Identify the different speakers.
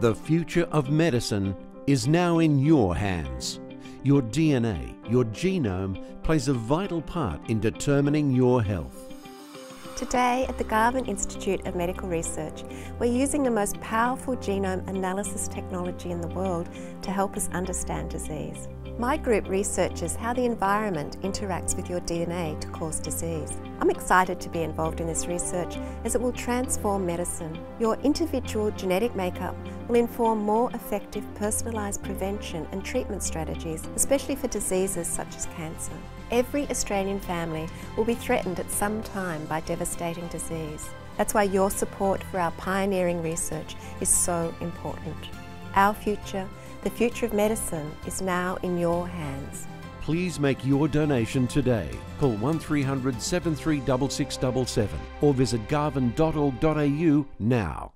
Speaker 1: The future of medicine is now in your hands. Your DNA, your genome, plays a vital part in determining your health.
Speaker 2: Today at the Garvan Institute of Medical Research, we're using the most powerful genome analysis technology in the world to help us understand disease. My group researches how the environment interacts with your DNA to cause disease. I'm excited to be involved in this research as it will transform medicine. Your individual genetic makeup will inform more effective personalised prevention and treatment strategies, especially for diseases such as cancer. Every Australian family will be threatened at some time by devastating disease. That's why your support for our pioneering research is so important. Our future, the future of medicine, is now in your hands.
Speaker 1: Please make your donation today. Call 1300 736677 or visit garvan.org.au now.